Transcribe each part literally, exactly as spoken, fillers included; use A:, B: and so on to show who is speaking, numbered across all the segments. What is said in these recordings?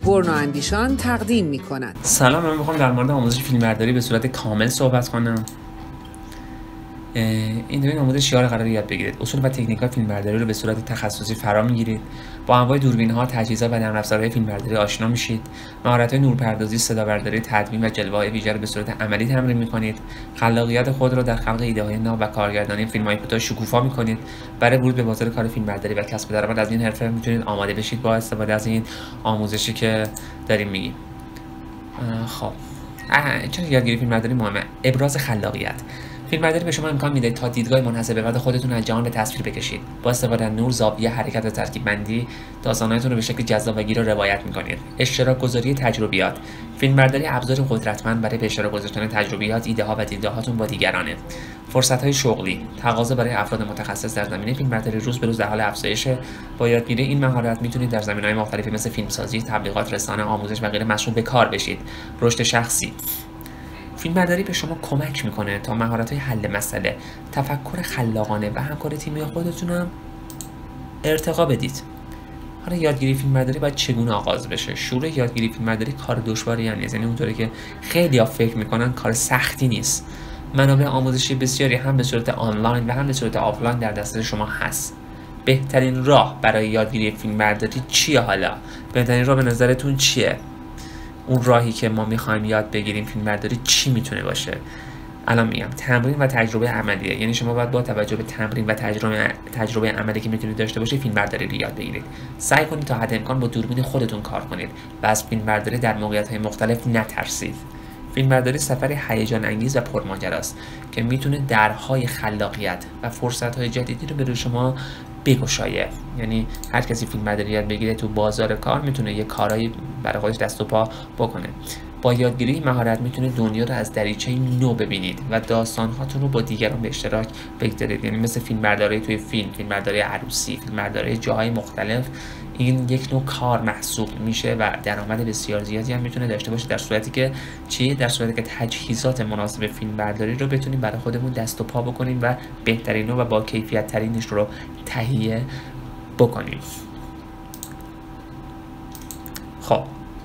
A: برنو اندیشان تقدیم می کند.
B: سلام، من میخوام در مورد آموزش فیلمبرداری به صورت کامل صحبت کنم. این دوین آموزش شیار قراره یاد بگیرید. اصول و تکنیک‌های فیلمبرداری رو به صورت تخصصی فرا میگیرید. با انواع دوربین‌ها، تجهیزات و نرم افزارهای فیلمبرداری آشنا میشید. مهارت‌های نورپردازی، صدابرداری، تدوین و جلوه‌های ویژه رو به صورت عملی تمرین می‌کنید. خلاقیت خود رو در خلق ایده‌های ناب و کارگردانی فیلم‌های کوتاه شکوفا می‌کنید. برای ورود به بازار کار فیلمبرداری و کسب درآمد از این حرفه می‌تونید آماده بشید با استفاده از این آموزشی که داریم میگیم. خب چرا یادگیری فیلمبرداری مهمه؟ ابراز خلاقیت. فیلمبرداری به شما امکان میده تا دیدگاه منحصر به فرد خودتون از جهان به تصویر بکشید. با استفاده از نور، زاویه، حرکت و ترکیب بندی داستان‌هاتون رو به شکل جذاب و گیر روایت می‌کنید. اشتراک گذاری تجربیات. فیلمبرداری ابزاری قدرتمند برای به اشتراک گذاشتن تجربیات، ایده‌ها و دیدگاهاتون با دیگرانه. فرصت‌های شغلی. تقاضا برای افراد متخصص در زمینه فیلمبرداری روز به روز در حال افزایشه. با یادگیری این مهارت میتونید در زمینه‌های مختلفی مثل فیلمسازی، تبلیغات، رسانه، آموزش و غیره مشغول به کار بشید. رشد شخصی. فیلمبرداری به شما کمک میکنه تا مهارت‌های حل مسئله، تفکر خلاقانه و همکاری تیمی خودتون هم ارتقا بدید. حالا یادگیری فیلمبرداری باید چگونه آغاز بشه؟ شروع یادگیری فیلمبرداری کار دشواری هم نیست، یعنی اونطوری که خیلی‌ها فکر میکنن کار سختی نیست. منابع آموزشی بسیاری هم به صورت آنلاین و هم به صورت آفلاین در دسترس شما هست. بهترین راه برای یادگیری فیلمبرداری چیه حالا؟ بهترین راه به نظرتون چیه؟ اون راهی که ما میخوایم یاد بگیریم فیلمبرداری چی میتونه باشه؟ الان میگم تمرین و تجربه عملیه، یعنی شما باید با توجه به تمرین و تجربه تجربه عملی که میتونید داشته باشید فیلمبرداری رو یاد بگیرید. سعی کنید تا حد امکان با دوربین خودتون کار کنید و از فیلمبرداری در موقعیت‌های مختلف نترسید. فیلمبرداری سفری هیجان انگیز و پرماجراست که میتونه درهای خلاقیت و فرصت‌های جدیدی رو به شما بگشایه. یعنی هر کسی فیلمبرداری یاد بگیره تو بازار کار میتونه یه کارایی برای خودش دست و پا بکنه. با یادگیری این مهارت میتونه دنیا رو از دریچه نو ببینید و داستان‌هاتون رو با دیگران به اشتراک بگذارید. یعنی مثل فیلمبرداری توی فیلم، فیلمبرداری عروسی، فیلمبرداری جاهای مختلف، این یک نوع کار محسوب میشه و درآمد بسیار زیادی هم میتونه داشته باشه در صورتی که چی؟ در صورتی که تجهیزات مناسب فیلمبرداری رو بتونیم برای خودمون دست و پا بکنیم و بهترین و با کیفیت ترینش رو تهیه بکنیم. خب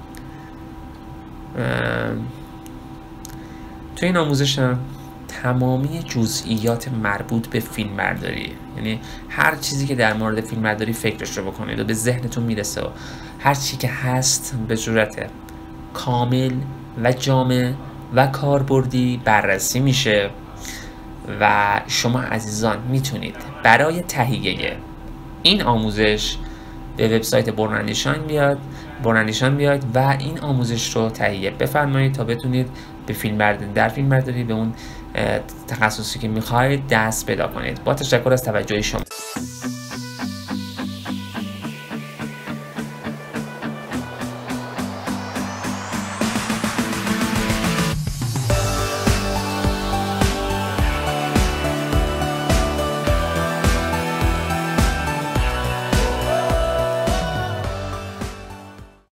B: تو این آموزش هم تمامی جزئیات مربوط به فیلمبرداری، یعنی هر چیزی که در مورد فیلمبرداری فکرش رو بکنید و به ذهنتون میرسه و هر چی که هست به صورت کامل و جامع و کاربردی بررسی میشه و شما عزیزان میتونید برای تهیه این آموزش به وبسایت برنو اندیشان بیاد برنو اندیشان بیاید و این آموزش رو تهیه بفرمایید تا بتونید به فیلمبرداری در فیلمبرداری به اون تخصصی که میخواید دست پیدا کنید. با تشکر از توجه شما.